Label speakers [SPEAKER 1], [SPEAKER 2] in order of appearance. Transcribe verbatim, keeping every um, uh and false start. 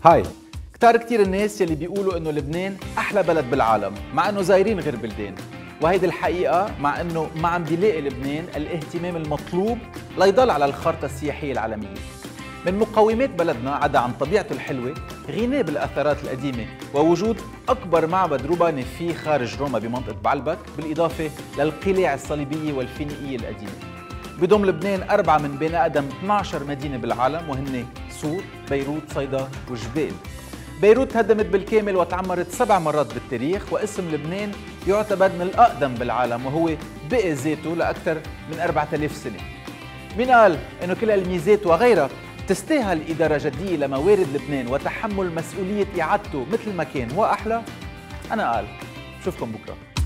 [SPEAKER 1] هاي، كتار كتير الناس يلي بيقولوا انه لبنان احلى بلد بالعالم مع انه زايرين غير بلدان، وهيدي الحقيقة مع انه ما عم بيلاقي لبنان الاهتمام المطلوب ليضل على الخارطة السياحية العالمية. من مقومات بلدنا عدا عن طبيعته الحلوة غناه بالاثارات القديمة ووجود اكبر معبد روماني فيه خارج روما بمنطقة بعلبك، بالاضافة للقلاع الصليبية والفينيقية القديمة. بضم لبنان أربعة من بين أقدم اثني عشر مدينة بالعالم وهن سور، بيروت، صيدا وجبال. بيروت هدمت بالكامل وتعمرت سبع مرات بالتاريخ، واسم لبنان يعتبر من الأقدم بالعالم وهو بقي ذاته لأكثر من أربعة آلاف سنة. مين قال إنه كل الميزات وغيرها تستاهل إدارة جدية لموارد لبنان وتحمل مسؤولية إعادته مثل ما كان وأحلى؟ أنا قال. بشوفكم بكرة.